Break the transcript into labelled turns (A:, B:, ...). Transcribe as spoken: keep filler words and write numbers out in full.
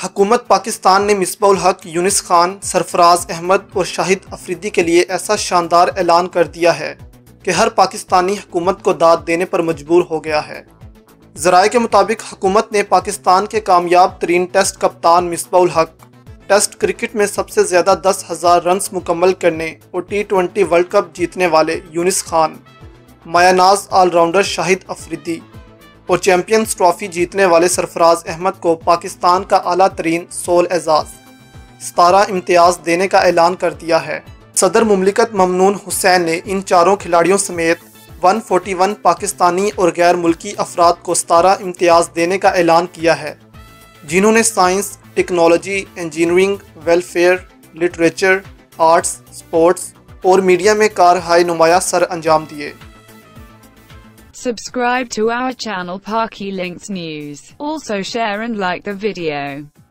A: حکومت پاکستان نے مصباح الحق، یونس خان، سرفراز احمد اور شاہد افریدی کے لیے ایسا شاندار اعلان کر دیا ہے کہ ہر پاکستانی حکومت کو داد دینے پر مجبور ہو گیا ہے۔ ذرائع کے مطابق حکومت نے پاکستان کے کامیاب ترین ٹیسٹ کپتان مصباح الحق، ٹیسٹ کرکٹ میں سب سے زیادہ دس ہزار رنز مکمل کرنے اور ٹی ٹوینٹی ورلڈ کپ جیتنے والے یونس خان، مایہ ناز آل راؤنڈر شاہد افریدی اور چیمپئنز ٹرافی جیتنے والے سرفراز احمد کو پاکستان کا اعلیٰ ترین سول اعزاز ستارہ امتیاز دینے کا اعلان کر دیا ہے۔ صدر مملکت ممنون حسین نے ان چاروں کھلاڑیوں سمیت ایک سو اکیالیس پاکستانی اور غیر ملکی افراد کو ستارہ امتیاز دینے کا اعلان کیا ہے، جنہوں نے science, technology, engineering, welfare, literature, arts, sports اور میڈیا میں کارہائے نمایاں سر انجام دیے۔
B: Subscribe to our channel Parky Links News. Also share and like the video.